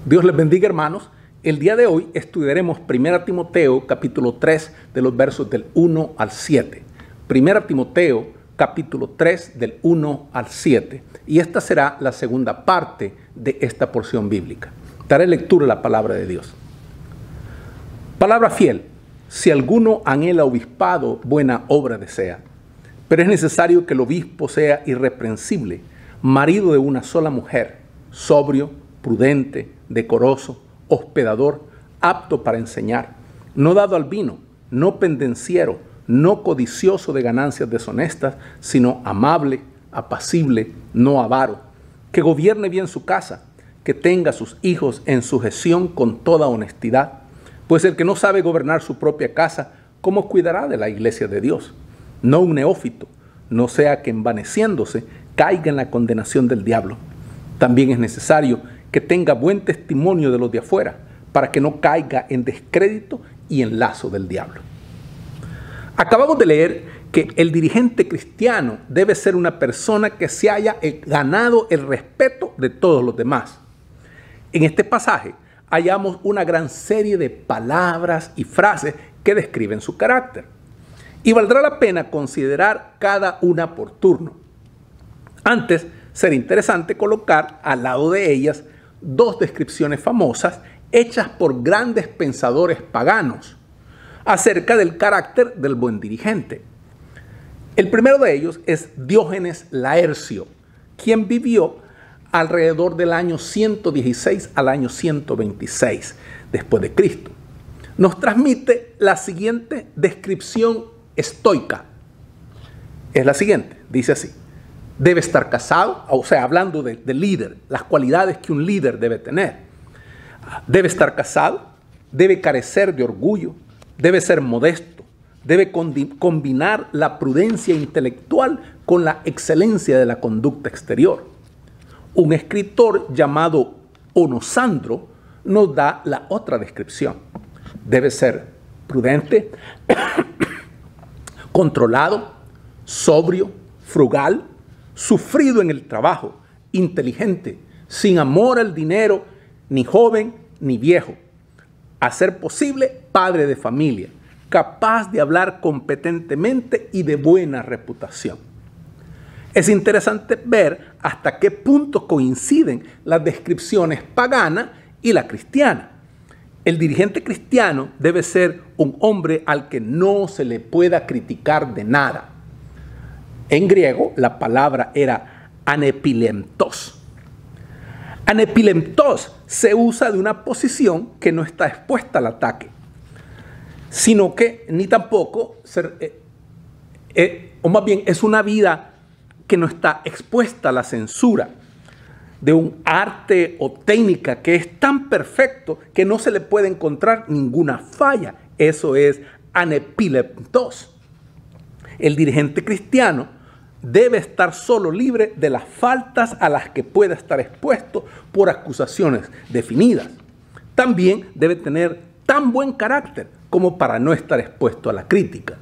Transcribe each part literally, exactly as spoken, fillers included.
Dios les bendiga, hermanos. El día de hoy estudiaremos primera Timoteo capítulo tres de los versos del uno al siete. primera Timoteo capítulo tres del uno al siete. Y esta será la segunda parte de esta porción bíblica. Daré lectura a la palabra de Dios. Palabra fiel. Si alguno anhela obispado, buena obra desea. Pero es necesario que el obispo sea irreprensible, marido de una sola mujer, sobrio, prudente, decoroso, hospedador, apto para enseñar, no dado al vino, no pendenciero, no codicioso de ganancias deshonestas, sino amable, apacible, no avaro, que gobierne bien su casa, que tenga a sus hijos en sujeción con toda honestidad, pues el que no sabe gobernar su propia casa, ¿cómo cuidará de la iglesia de Dios? No un neófito, no sea que envaneciéndose caiga en la condenación del diablo. También es necesario que tenga buen testimonio de los de afuera, para que no caiga en descrédito y en lazo del diablo. Acabamos de leer que el dirigente cristiano debe ser una persona que se haya ganado el respeto de todos los demás. En este pasaje hallamos una gran serie de palabras y frases que describen su carácter. Y valdrá la pena considerar cada una por turno. Antes, sería interesante colocar al lado de ellas dos descripciones famosas hechas por grandes pensadores paganos acerca del carácter del buen dirigente. El primero de ellos es Diógenes Laercio, quien vivió alrededor del año ciento dieciséis al año ciento veintiséis después de Cristo. Nos transmite la siguiente descripción estoica. Es la siguiente, dice así: debe estar casado, o sea, hablando de, de líder, las cualidades que un líder debe tener. Debe estar casado, debe carecer de orgullo, debe ser modesto, debe combinar la prudencia intelectual con la excelencia de la conducta exterior. Un escritor llamado Onosandro nos da la otra descripción. Debe ser prudente, controlado, sobrio, frugal, sufrido en el trabajo, inteligente, sin amor al dinero, ni joven ni viejo. A ser posible, padre de familia, capaz de hablar competentemente y de buena reputación. Es interesante ver hasta qué punto coinciden las descripciones pagana y la cristiana. El dirigente cristiano debe ser un hombre al que no se le pueda criticar de nada. En griego, la palabra era anepilemtos. Anepilemtos se usa de una posición que no está expuesta al ataque, sino que ni tampoco, ser, eh, eh, o más bien es una vida que no está expuesta a la censura de un arte o técnica que es tan perfecto que no se le puede encontrar ninguna falla. Eso es anepileptos. El dirigente cristiano debe estar solo libre de las faltas a las que pueda estar expuesto por acusaciones definidas. También debe tener tan buen carácter como para no estar expuesto a la crítica.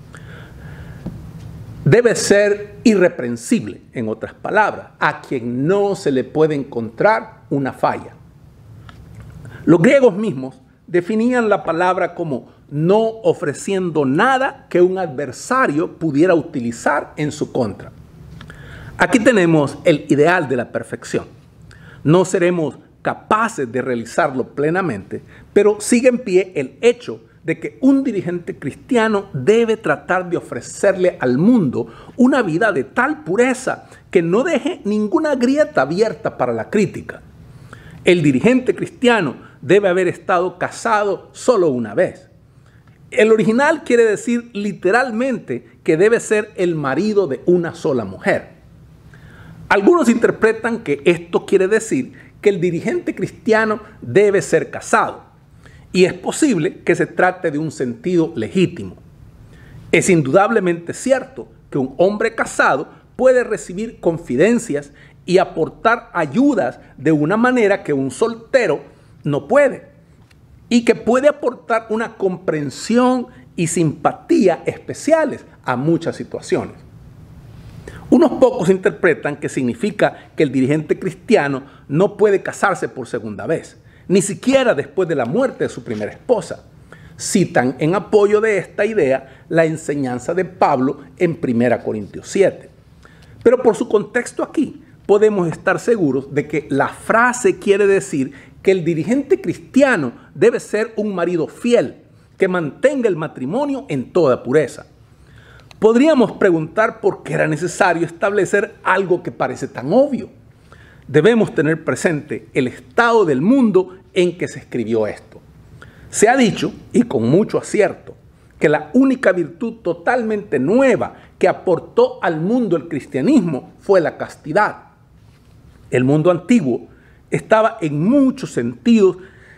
Debe ser irreprensible, en otras palabras, a quien no se le puede encontrar una falla. Los griegos mismos definían la palabra como no ofreciendo nada que un adversario pudiera utilizar en su contra. Aquí tenemos el ideal de la perfección. No seremos capaces de realizarlo plenamente, pero sigue en pie el hecho de que un dirigente cristiano debe tratar de ofrecerle al mundo una vida de tal pureza que no deje ninguna grieta abierta para la crítica. El dirigente cristiano debe haber estado casado solo una vez. El original quiere decir literalmente que debe ser el marido de una sola mujer. Algunos interpretan que esto quiere decir que el dirigente cristiano debe ser casado. Y es posible que se trate de un sentido legítimo. Es indudablemente cierto que un hombre casado puede recibir confidencias y aportar ayudas de una manera que un soltero no puede, y que puede aportar una comprensión y simpatía especiales a muchas situaciones. Unos pocos interpretan que significa que el dirigente cristiano no puede casarse por segunda vez. ni siquiera después de la muerte de su primera esposa. Citan en apoyo de esta idea la enseñanza de Pablo en primera Corintios siete. Pero por su contexto aquí, podemos estar seguros de que la frase quiere decir que el dirigente cristiano debe ser un marido fiel, que mantenga el matrimonio en toda pureza. Podríamos preguntar por qué era necesario establecer algo que parece tan obvio. Debemos tener presente el estado del mundo en que se escribió esto. Se ha dicho, y con mucho acierto, que la única virtud totalmente nueva que aportó al mundo el cristianismo fue la castidad. El mundo antiguo estaba en muchos sentidos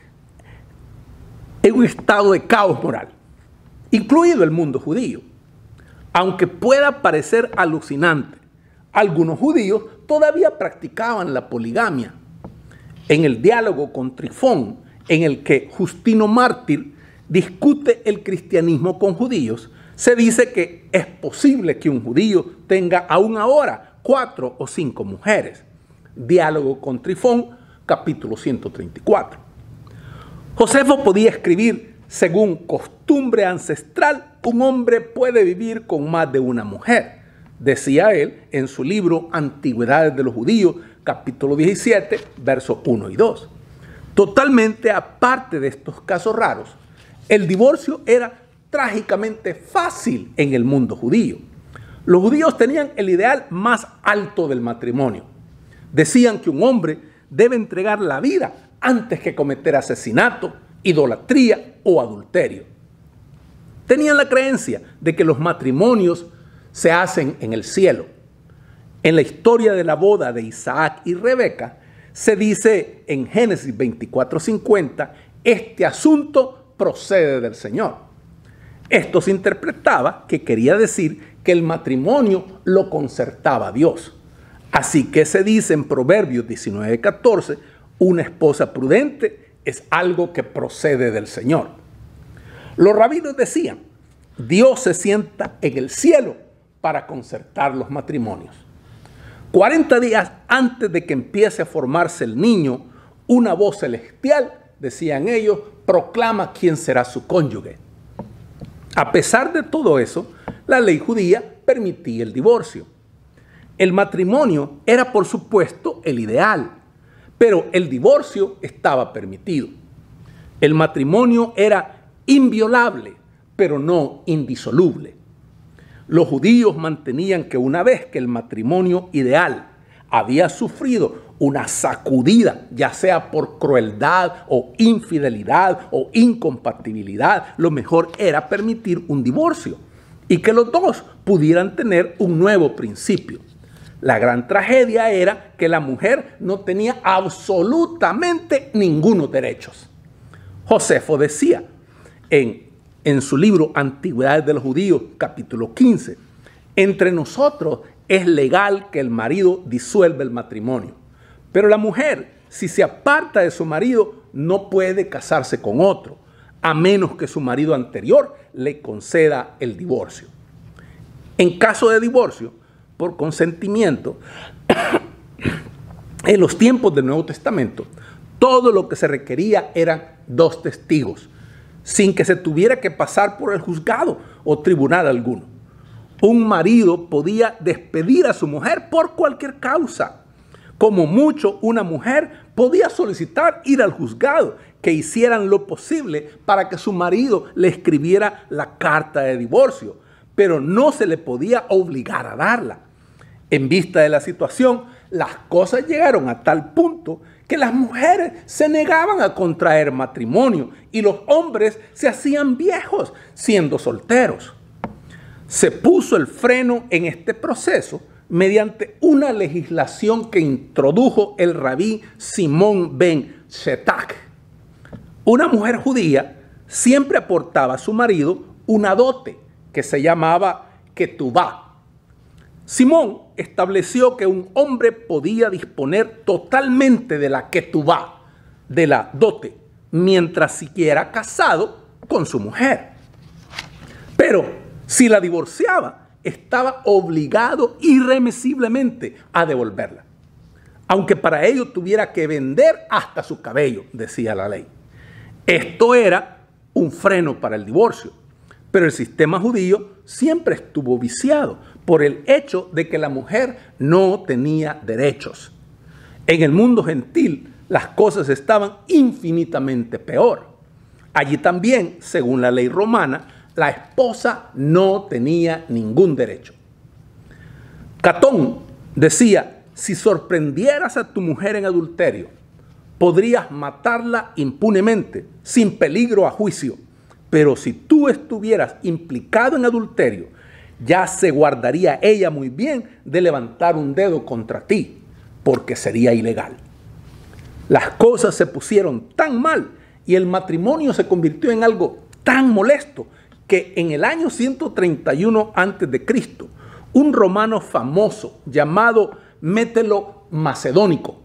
en un estado de caos moral, incluido el mundo judío. Aunque pueda parecer alucinante, algunos judíos todavía practicaban la poligamia. En el diálogo con Trifón, en el que Justino Mártir discute el cristianismo con judíos, se dice que es posible que un judío tenga aún ahora cuatro o cinco mujeres. Diálogo con Trifón, capítulo ciento treinta y cuatro. Josefo podía escribir: según costumbre ancestral, un hombre puede vivir con más de una mujer, decía él en su libro Antigüedades de los Judíos, capítulo diecisiete, versos uno y dos. Totalmente aparte de estos casos raros, el divorcio era trágicamente fácil en el mundo judío. Los judíos tenían el ideal más alto del matrimonio. Decían que un hombre debe entregar la vida antes que cometer asesinato, idolatría o adulterio. Tenían la creencia de que los matrimonios se hacen en el cielo. En la historia de la boda de Isaac y Rebeca, se dice en Génesis veinticuatro cincuenta, este asunto procede del Señor. Esto se interpretaba que quería decir que el matrimonio lo concertaba Dios. Así que se dice en Proverbios diecinueve catorce, una esposa prudente es algo que procede del Señor. Los rabinos decían, Dios se sienta en el cielo para concertar los matrimonios. cuarenta días antes de que empiece a formarse el niño, una voz celestial, decían ellos, proclama quién será su cónyuge. A pesar de todo eso, la ley judía permitía el divorcio. El matrimonio era, por supuesto, el ideal, pero el divorcio estaba permitido. El matrimonio era inviolable, pero no indisoluble. Los judíos mantenían que una vez que el matrimonio ideal había sufrido una sacudida, ya sea por crueldad o infidelidad o incompatibilidad, lo mejor era permitir un divorcio y que los dos pudieran tener un nuevo principio. La gran tragedia era que la mujer no tenía absolutamente ningunos derechos. Josefo decía en, en su libro Antigüedades de los Judíos, capítulo quince, entre nosotros es legal que el marido disuelva el matrimonio, pero la mujer, si se aparta de su marido, no puede casarse con otro, a menos que su marido anterior le conceda el divorcio. En caso de divorcio, por consentimiento, en los tiempos del Nuevo Testamento, todo lo que se requería eran dos testigos, sin que se tuviera que pasar por el juzgado o tribunal alguno. Un marido podía despedir a su mujer por cualquier causa. Como mucho, una mujer podía solicitar ir al juzgado, que hicieran lo posible para que su marido le escribiera la carta de divorcio, pero no se le podía obligar a darla. En vista de la situación, las cosas llegaron a tal punto que las mujeres se negaban a contraer matrimonio y los hombres se hacían viejos siendo solteros. Se puso el freno en este proceso mediante una legislación que introdujo el rabí Simón ben Shetak. Una mujer judía siempre aportaba a su marido una dote que se llamaba ketubá. Simón estableció que un hombre podía disponer totalmente de la ketubá, de la dote, mientras siguiera casado con su mujer. Pero si la divorciaba, estaba obligado irremisiblemente a devolverla. aunque para ello tuviera que vender hasta su cabello, decía la ley. Esto era un freno para el divorcio, pero el sistema judío siempre estuvo viciado por el hecho de que la mujer no tenía derechos. En el mundo gentil, las cosas estaban infinitamente peor. Allí también, según la ley romana, la esposa no tenía ningún derecho. Catón decía, si sorprendieras a tu mujer en adulterio, podrías matarla impunemente, sin peligro a juicio. Pero si tú estuvieras implicado en adulterio, ya se guardaría ella muy bien de levantar un dedo contra ti, porque sería ilegal. Las cosas se pusieron tan mal y el matrimonio se convirtió en algo tan molesto que en el año ciento treinta y uno antes de Cristo, un romano famoso llamado Mételo Macedónico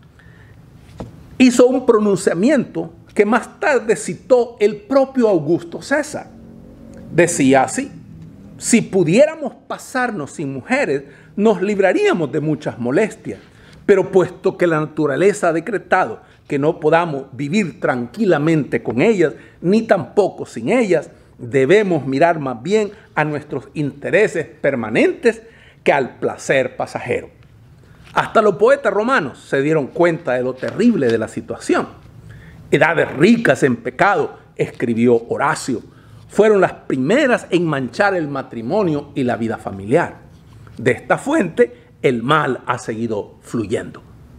hizo un pronunciamiento que más tarde citó el propio Augusto César. Decía así: si pudiéramos pasarnos sin mujeres, nos libraríamos de muchas molestias. Pero puesto que la naturaleza ha decretado que no podamos vivir tranquilamente con ellas, ni tampoco sin ellas, debemos mirar más bien a nuestros intereses permanentes que al placer pasajero. Hasta los poetas romanos se dieron cuenta de lo terrible de la situación. Edades ricas en pecado, escribió Horacio, fueron las primeras en manchar el matrimonio y la vida familiar. De esta fuente, el mal ha seguido fluyendo.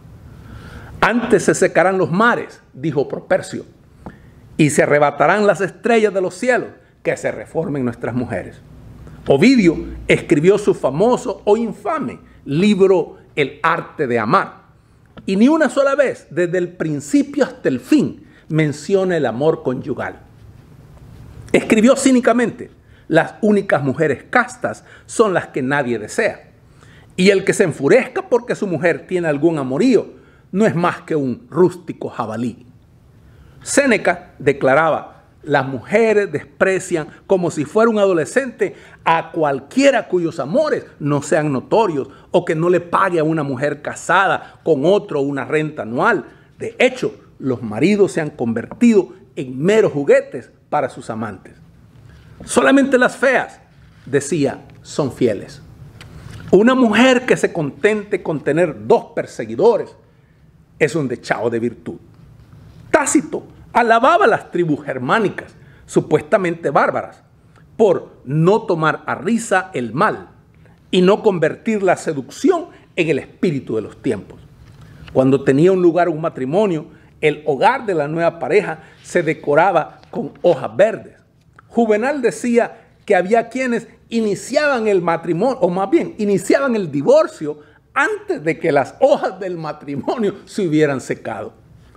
Antes se secarán los mares, dijo Propercio, y se arrebatarán las estrellas de los cielos, que se reformen nuestras mujeres. Ovidio escribió su famoso o infame libro El arte de amar, y ni una sola vez, desde el principio hasta el fin, menciona el amor conyugal. Escribió cínicamente: las únicas mujeres castas son las que nadie desea. Y el que se enfurezca porque su mujer tiene algún amorío no es más que un rústico jabalí. Séneca declaraba: las mujeres desprecian como si fuera un adolescente a cualquiera cuyos amores no sean notorios o que no le pague a una mujer casada con otro una renta anual. De hecho, los maridos se han convertido en meros juguetes para sus amantes. Solamente las feas, decía, son fieles. Una mujer que se contente con tener dos perseguidores es un dechado de virtud. Tácito alababa a las tribus germánicas, supuestamente bárbaras, por no tomar a risa el mal y no convertir la seducción en el espíritu de los tiempos. Cuando tenía un lugar un matrimonio, el hogar de la nueva pareja se decoraba con hojas verdes. Juvenal decía que había quienes iniciaban el matrimonio, o más bien, iniciaban el divorcio antes de que las hojas del matrimonio se hubieran secado.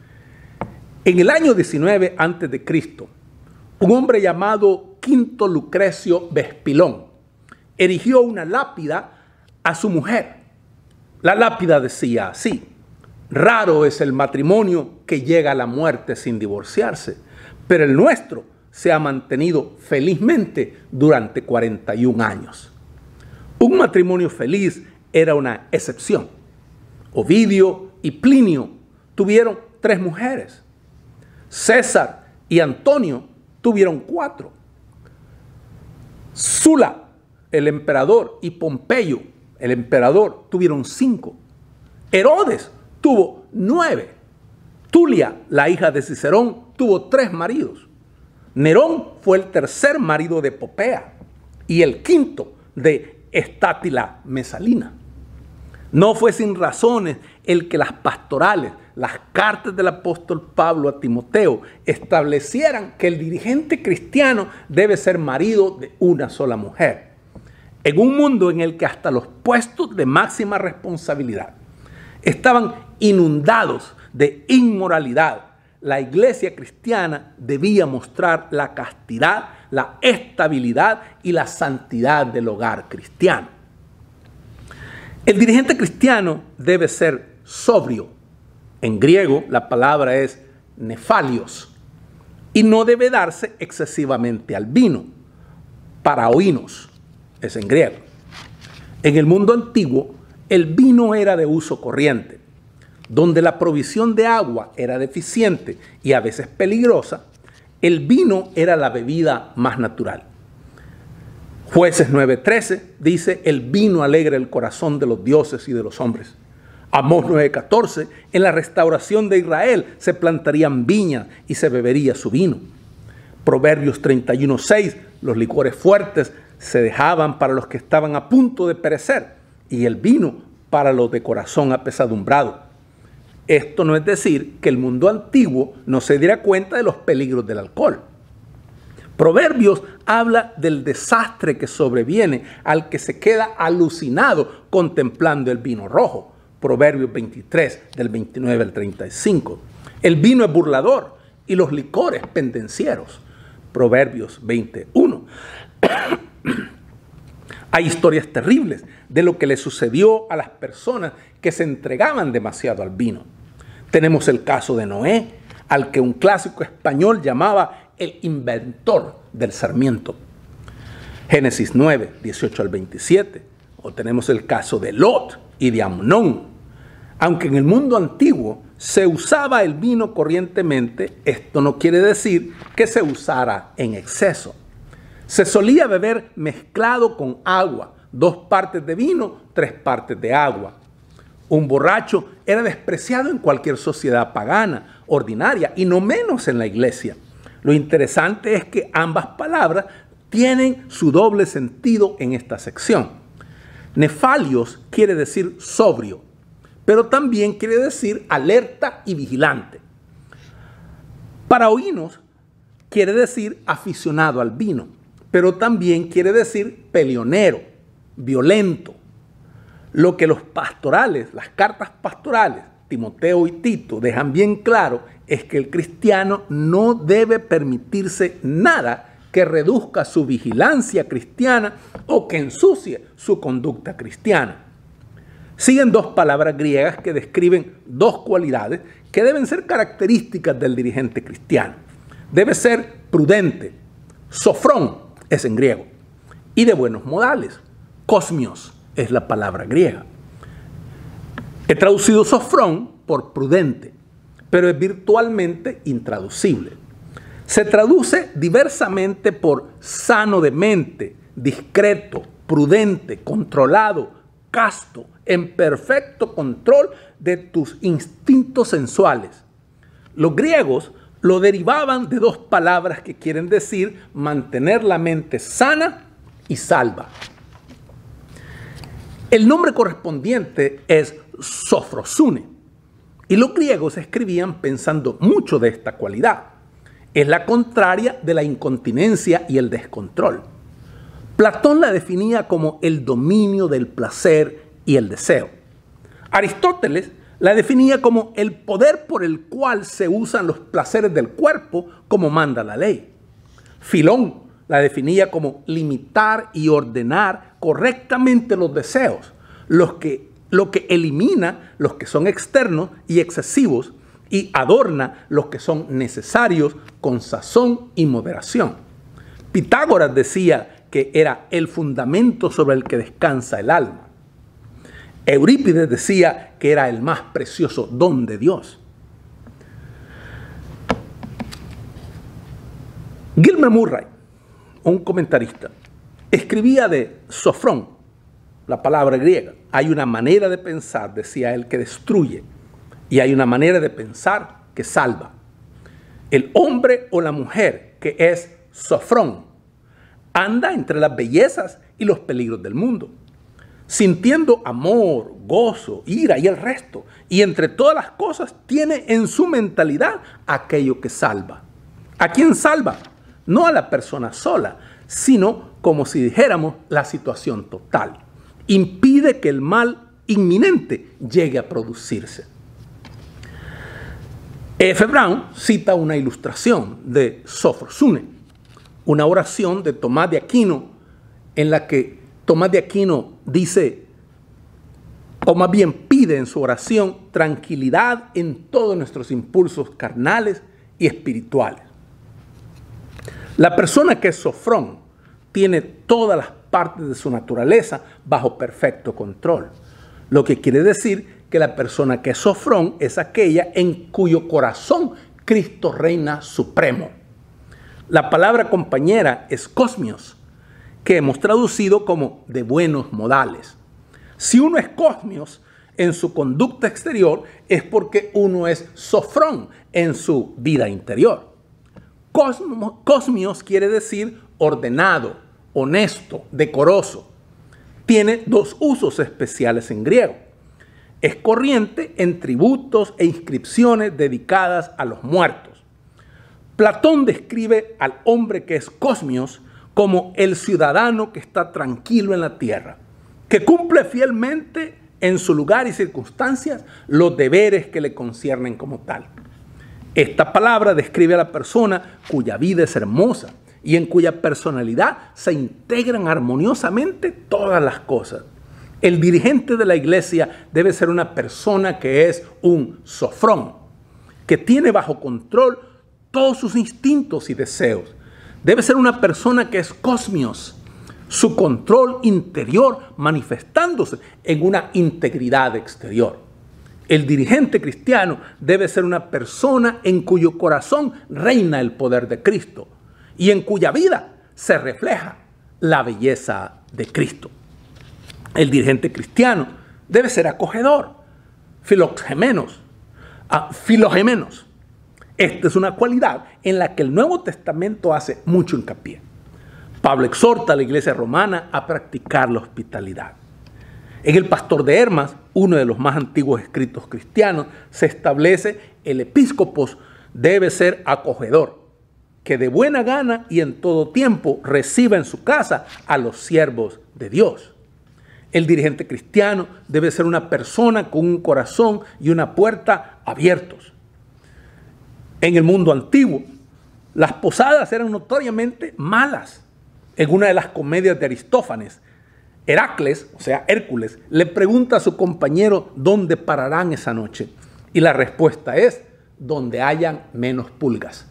En el año diecinueve antes de Cristo, un hombre llamado Quinto Lucrecio Vespilón erigió una lápida a su mujer. La lápida decía así: raro es el matrimonio que llega a la muerte sin divorciarse, pero el nuestro se ha mantenido felizmente durante cuarenta y un años. Un matrimonio feliz era una excepción. Ovidio y Plinio tuvieron tres mujeres. César y Antonio tuvieron cuatro. Sula, el emperador, y Pompeyo, el emperador, tuvieron cinco. Herodes tuvo nueve. Tulia, la hija de Cicerón, tuvo tres maridos. Nerón fue el tercer marido de Popea y el quinto de Estátila Mesalina. No fue sin razones el que las pastorales, las cartas del apóstol Pablo a Timoteo, establecieran que el dirigente cristiano debe ser marido de una sola mujer. En un mundo en el que hasta los puestos de máxima responsabilidad estaban inundados de inmoralidad, la iglesia cristiana debía mostrar la castidad, la estabilidad y la santidad del hogar cristiano. El dirigente cristiano debe ser sobrio. En griego la palabra es nefalios y no debe darse excesivamente al vino. Paraoinos es en griego. En el mundo antiguo el vino era de uso corriente. donde la provisión de agua era deficiente y a veces peligrosa, el vino era la bebida más natural. Jueces nueve trece dice, el vino alegra el corazón de los dioses y de los hombres. Amós nueve catorce, en la restauración de Israel se plantarían viñas y se bebería su vino. Proverbios treinta y uno seis, los licores fuertes se dejaban para los que estaban a punto de perecer y el vino para los de corazón apesadumbrado. Esto no es decir que el mundo antiguo no se diera cuenta de los peligros del alcohol. Proverbios habla del desastre que sobreviene al que se queda alucinado contemplando el vino rojo. Proverbios veintitrés, del veintinueve al treinta y cinco. El vino es burlador y los licores pendencieros. Proverbios veintiuno. Hay historias terribles de lo que le sucedió a las personas que se entregaban demasiado al vino. Tenemos el caso de Noé, al que un clásico español llamaba el inventor del sarmiento. Génesis nueve, dieciocho al veintisiete. O tenemos el caso de Lot y de Amnón. Aunque en el mundo antiguo se usaba el vino corrientemente, esto no quiere decir que se usara en exceso. Se solía beber mezclado con agua, dos partes de vino, tres partes de agua. Un borracho era despreciado en cualquier sociedad pagana, ordinaria, y no menos en la iglesia. Lo interesante es que ambas palabras tienen su doble sentido en esta sección. Nefalios quiere decir sobrio, pero también quiere decir alerta y vigilante. Paraoínos quiere decir aficionado al vino, pero también quiere decir peleonero, violento. Lo que los pastorales, las cartas pastorales, Timoteo y Tito, dejan bien claro es que el cristiano no debe permitirse nada que reduzca su vigilancia cristiana o que ensucie su conducta cristiana. Siguen dos palabras griegas que describen dos cualidades que deben ser características del dirigente cristiano. Debe ser prudente, sofrón es en griego, y de buenos modales, kosmios es la palabra griega. He traducido sofrón por prudente, pero es virtualmente intraducible. Se traduce diversamente por sano de mente, discreto, prudente, controlado, casto, en perfecto control de tus instintos sensuales. Los griegos lo derivaban de dos palabras que quieren decir mantener la mente sana y salva. El nombre correspondiente es sofrosune, y los griegos escribían pensando mucho de esta cualidad. Es la contraria de la incontinencia y el descontrol. Platón la definía como el dominio del placer y el deseo. Aristóteles la definía como el poder por el cual se usan los placeres del cuerpo como manda la ley. Filón la definía como limitar y ordenar correctamente los deseos, los que, lo que elimina los que son externos y excesivos y adorna los que son necesarios con sazón y moderación. Pitágoras decía que era el fundamento sobre el que descansa el alma. Eurípides decía que era el más precioso don de Dios. Gilmer Murray, un comentarista, escribía de sofrón, la palabra griega. Hay una manera de pensar, decía él, que destruye, y hay una manera de pensar que salva. El hombre o la mujer que es sofrón anda entre las bellezas y los peligros del mundo, sintiendo amor, gozo, ira y el resto, y entre todas las cosas tiene en su mentalidad aquello que salva. ¿A quién salva? No a la persona sola, sino, como si dijéramos, la situación total. Impide que el mal inminente llegue a producirse. E F Brown cita una ilustración de Sofrosune, una oración de Tomás de Aquino, en la que Tomás de Aquino dice, o más bien pide en su oración, tranquilidad en todos nuestros impulsos carnales y espirituales. La persona que es sofrón tiene todas las partes de su naturaleza bajo perfecto control, lo que quiere decir que la persona que es sofrón es aquella en cuyo corazón Cristo reina supremo. La palabra compañera es cosmios, que hemos traducido como de buenos modales. Si uno es cosmios en su conducta exterior, es porque uno es sofrón en su vida interior. Cosmos, cosmios quiere decir ordenado, honesto, decoroso. Tiene dos usos especiales en griego. Es corriente en tributos e inscripciones dedicadas a los muertos. Platón describe al hombre que es cosmios como el ciudadano que está tranquilo en la tierra, que cumple fielmente en su lugar y circunstancias los deberes que le conciernen como tal. Esta palabra describe a la persona cuya vida es hermosa y en cuya personalidad se integran armoniosamente todas las cosas. El dirigente de la iglesia debe ser una persona que es un sofrón, que tiene bajo control todos sus instintos y deseos. Debe ser una persona que es cosmios, su control interior manifestándose en una integridad exterior. El dirigente cristiano debe ser una persona en cuyo corazón reina el poder de Cristo y en cuya vida se refleja la belleza de Cristo. El dirigente cristiano debe ser acogedor, filogemenos, ah, filogemenos. Esta es una cualidad en la que el Nuevo Testamento hace mucho hincapié. Pablo exhorta a la iglesia romana a practicar la hospitalidad. En el Pastor de Hermas, uno de los más antiguos escritos cristianos, se establece el episcopos debe ser acogedor, que de buena gana y en todo tiempo reciba en su casa a los siervos de Dios. El dirigente cristiano debe ser una persona con un corazón y una puerta abiertos. En el mundo antiguo, las posadas eran notoriamente malas. En una de las comedias de Aristófanes, Heracles, o sea, Hércules, le pregunta a su compañero dónde pararán esa noche. Y la respuesta es, donde hayan menos pulgas.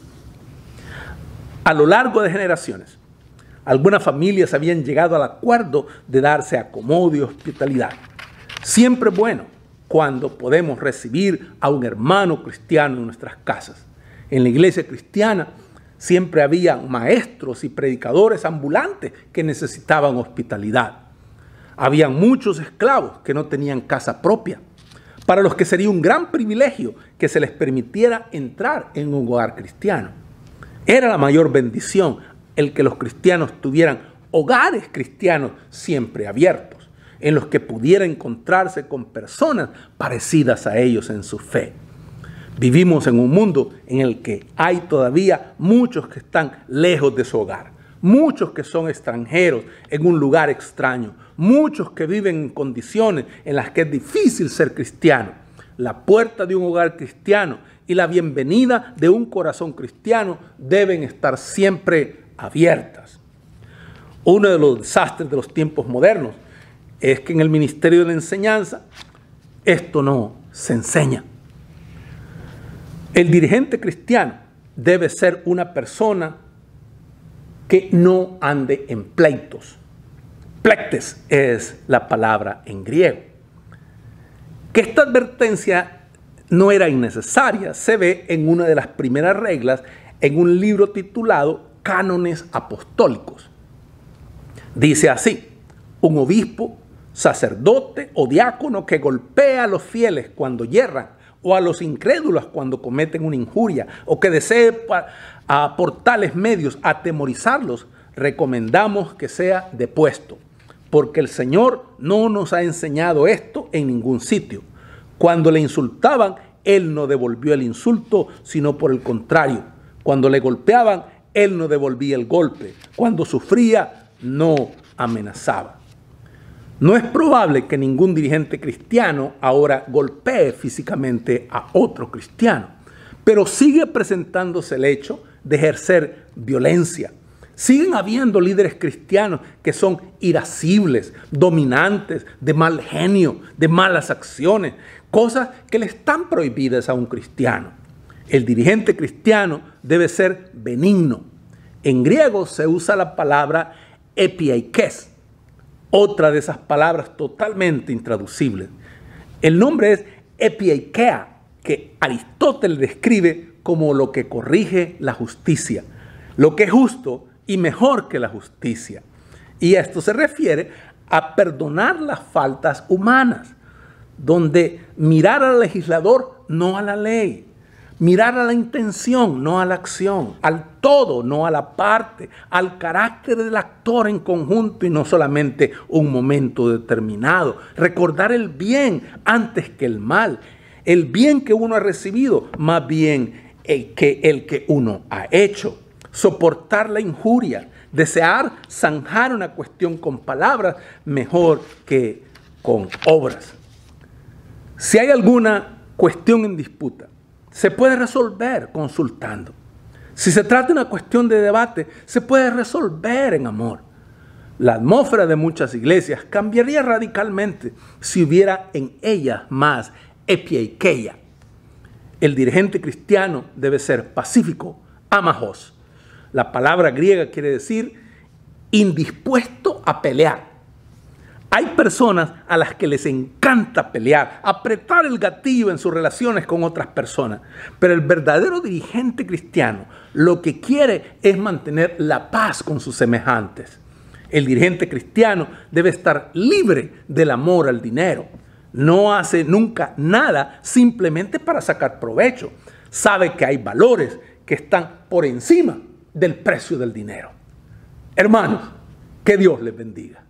A lo largo de generaciones, algunas familias habían llegado al acuerdo de darse acomodo y hospitalidad. Siempre es bueno cuando podemos recibir a un hermano cristiano en nuestras casas. En la iglesia cristiana siempre había maestros y predicadores ambulantes que necesitaban hospitalidad. Había muchos esclavos que no tenían casa propia, para los que sería un gran privilegio que se les permitiera entrar en un hogar cristiano. Era la mayor bendición el que los cristianos tuvieran hogares cristianos siempre abiertos, en los que pudiera encontrarse con personas parecidas a ellos en su fe. Vivimos en un mundo en el que hay todavía muchos que están lejos de su hogar, muchos que son extranjeros en un lugar extraño, muchos que viven en condiciones en las que es difícil ser cristiano. La puerta de un hogar cristiano y la bienvenida de un corazón cristiano deben estar siempre abiertas. Uno de los desastres de los tiempos modernos es que en el ministerio de la enseñanza esto no se enseña. El dirigente cristiano debe ser una persona que no ande en pleitos. Plectes es la palabra en griego. Que esta advertencia no era innecesaria se ve en una de las primeras reglas en un libro titulado Cánones Apostólicos. Dice así: un obispo, sacerdote o diácono que golpea a los fieles cuando yerran, o a los incrédulos cuando cometen una injuria, o que desee a, por tales medios atemorizarlos, recomendamos que sea depuesto, porque el Señor no nos ha enseñado esto en ningún sitio. Cuando le insultaban, Él no devolvió el insulto, sino por el contrario. Cuando le golpeaban, Él no devolvía el golpe. Cuando sufría, no amenazaba. No es probable que ningún dirigente cristiano ahora golpee físicamente a otro cristiano, pero sigue presentándose el hecho de ejercer violencia. Siguen habiendo líderes cristianos que son irascibles, dominantes, de mal genio, de malas acciones, cosas que le están prohibidas a un cristiano. El dirigente cristiano debe ser benigno. En griego se usa la palabra epiaikes, otra de esas palabras totalmente intraducibles. El nombre es epieikeia, que Aristóteles describe como lo que corrige la justicia, lo que es justo y mejor que la justicia. Y esto se refiere a perdonar las faltas humanas, donde mirar al legislador, no a la ley. Mirar a la intención, no a la acción, al todo, no a la parte, al carácter del actor en conjunto y no solamente un momento determinado. Recordar el bien antes que el mal, el bien que uno ha recibido, más bien el que, el que uno ha hecho. Soportar la injuria, desear zanjar una cuestión con palabras mejor que con obras. Si hay alguna cuestión en disputa, se puede resolver consultando. Si se trata de una cuestión de debate, se puede resolver en amor. La atmósfera de muchas iglesias cambiaría radicalmente si hubiera en ellas más epieikeia. El dirigente cristiano debe ser pacífico, amajos. La palabra griega quiere decir indispuesto a pelear. Hay personas a las que les encanta pelear, apretar el gatillo en sus relaciones con otras personas. Pero el verdadero dirigente cristiano lo que quiere es mantener la paz con sus semejantes. El dirigente cristiano debe estar libre del amor al dinero. No hace nunca nada simplemente para sacar provecho. Sabe que hay valores que están por encima del precio del dinero. Hermanos, que Dios les bendiga.